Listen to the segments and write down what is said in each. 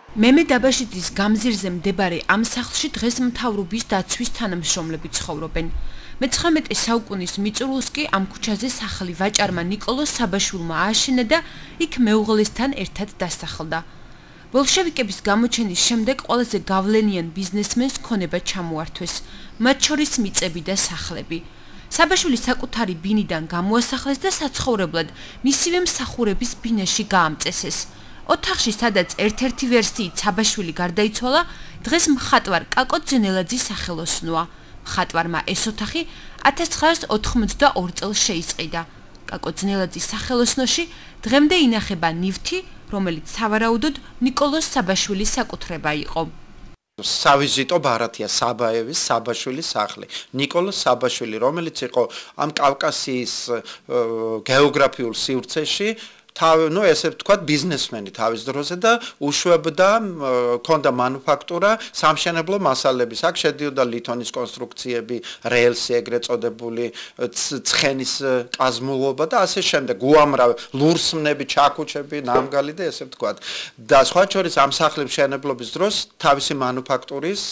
მემე დაბაშიძის გამზირზე მდებარე ამ სახლში დღეს მთავრობის დაცვის თანამშრომლები ცხოვრობენ. მე-19 საუკუნის მიწურულს კი ამ ქუჩაზე სახლი ვაჭარმა ნიკოლოზ საბაშვილმა ააშენა და იქ მეუღლესთან ერთად დასახლდა. ბოლშევიკების გამოჩენის შემდეგ ყველაზე გავლენიან ბიზნესმენს ქონება ჩამოართვეს, მათ შორის მიწები და სახლები. საბაშვილი საკუთარი ბინიდან გამოასახლეს და საცხოვრებლად მისივე მსახურების ბინაში გაამწესეს. ოთახში, სადაც ერთ-ერთი ვერსიით საბაშვილი გარდაიცვალა, დღეს მხატვარ კაკო ძენელაძის სახელოსნოა. მხატვარმა ეს ოთახი 1982 წელს შეისყიდა. კაკო ძენელაძის სახელოსნოში დღემდე ინახება ნივთი, რომელიც სავარაუდოდ ნიკოლოზ საბაშვილის საკუთრება იყო. სავიზიტო ბარათია საბაევის საბაშვილის სახლი. ნიკოლოზ საბაშვილი, რომელიც იყო ამ კავკასიის გეოგრაფიულ სივრცეში ну, ესე ვთქვათ, ბიზნესმენი თავის დროზე და უშვებდა, ქონდა მანუფაქტურა, სამშენებლო მასალების. აქ შედიოდა ლითონის კონსტრუქციები, რეელსი ეგრეთ წოდებული, ცხენის კაზმულობა და ასე შემდეგ. უამრავი ლურსმნები, ჩაქუჩები, ნამგალი და ესე ვთქვათ. და სხვა შორის ამ სახლის მშენებლობის დროს თავისი მანუფაქტურის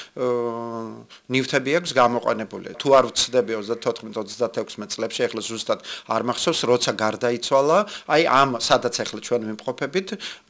ნივთები აქვს გამოყენებული. თუ არ ვცდები 34-36 წლებში, ეხლა ზუსტად არ მახსოვს, როცა გარდაიცვალა, აი სადაც ახლა ჩვენ ვიმყოფებით,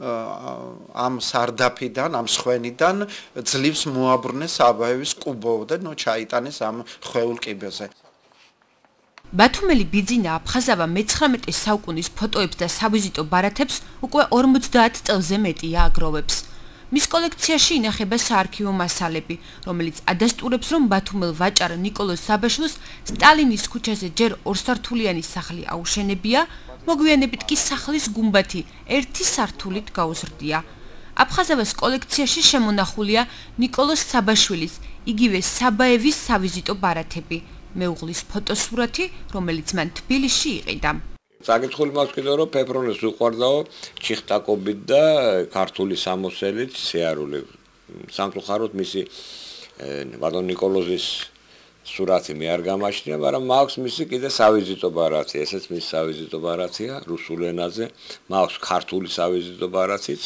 ამ სარდაფიდან, ამ სხვენიდან ძლივს მოაბრუნეს საბაევის კუბოვ და ჩაიტანეს ამ ხვეულ კიბეზე. ბათუმელი ბიძინა აფხაზავა მე-19 საუკუნის ფოტოებს და სავიზიტო ბარათებს უკვე 50 წელზე მეტია აგროვებს. მის კოლექციაში ინახება საარქივო მასალები, რომელიც ადასტურებს, რომ ბათუმელ ვაჭარ ნიკოლოზ საბაშვილს სტალინის ქუჩაზე ჯერ ორსართულიანი სახლი აუშენებია, მოგვიანებით კი სახლის გუმბათი ერთი სართულით გაუზრდია. აფხაზავას კოლექციაში შემონახულია ნიკოლოზ საბაშვილის, იგივე საბაევის სავიზიტო ბარათები, მეუღლის ფოტოსურათი, რომელიც მან თბილისში იყიდა. საკითხული მაქვს კიდევ რომ ფეფრონეს უყვარდაო ჩიხტაკობით და ქართული სამოსელით სიარული. სამწუხაროდ მისი ბატონ ნიკოლოზის სურათი მე არ გამაჩნია, მაგრამ მაქვს მისი კიდე სავიზიტო ბარათი, ესეც მის სავიზიტო ბარათია რუსულ ენაზე, მაქვს ქართული სავიზიტო ბარათიც.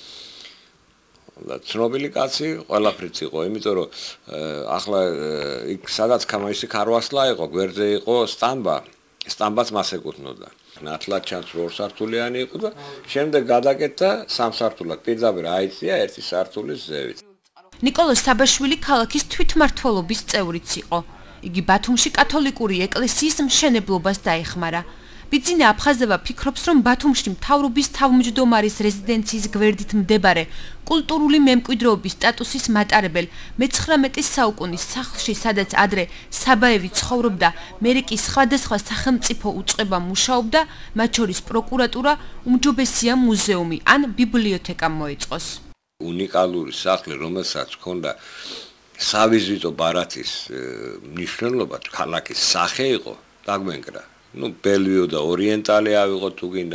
და ცნობილი კაცი ყველაფრიც იყო, იმიტომ რომ ახლა იქ სადაც კამაისი ქარვასლა იყო, გვერდზე იყო სტამბა, სტამბაც მას ეკუთვნოდა. ნათლად ჩანს რომ ორსართულიანი იყო და შემდეგ გადაკეთდა სამსართულად. პირდაპირ აიწია ერთი სართულის ზევით. ნიკოლოზ საბაშვილი ქალაქის თვითმმართველობის წევრიც იყო. იგი ბათუმში კათოლიკური ეკლესიის მშენებლობას დაეხმარა. ბიძინა აფხაზავა ფიქრობს, რომ ბათუმში მთავრობის თავმჯდომარის რეზიდენციის გვერდით მდებარე კულტურული მემკვიდრეობის სტატუსის მატარებელ მე-19 საუკუნის სახლში, სადაც ადრე საბაევი ცხოვრობდა, მერე კი სხვადასხვა სახელმწიფო უწყება მუშაობდა, მათ შორის პროკურატურა, უმჯობესია მუზეუმი ან ბიბლიოთეკა მოეწყოს. უნიკალური სახლი, რომელსაც ჰქონდა სავიზიტო ბარათის მნიშვნელობა, ქალაქის სახე იყო, დაგვენკრა. ну ბელვიო და ორიენტალი ავიღოთ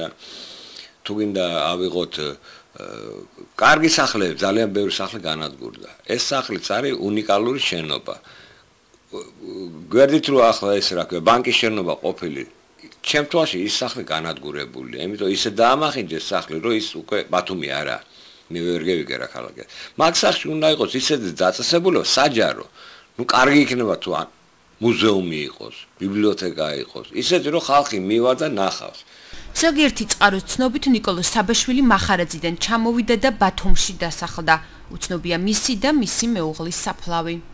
თუ გინდა ავიღოთ კარგი სახლები, ძალიან ბევრი სახლი განადგურდა. ეს სახლიც არის უნიკალური შენობა. გვერდით რო ახლა ეს რა ქვია, ბანკის შენობა ყოფილი. ჩემ თვალში ის სახლი განადგურებულია, იმიტომ ისე დაამახინჯეს სახლი, რომ ის უკვე ბათუმი არა. მე ვერ გევიგე რა ქალაქია. მაგ სახლში უნდა იყოს ისეთი დაწესებული, საჯარო. ну კარგი იქნება თუ ან მუზეუმი იყოს, ბიბლიოთეკა იყოს, ისეთი რომ ხალხი მივა და ნახავს. ზოგიერთი წყაროს ცნობით ნიკოლოზ საბაშვილი მახარაძიდან ჩამოვიდა და ბათუმში დასახლდა. უცნობია მისი და მისი მეუღლის საფლავი.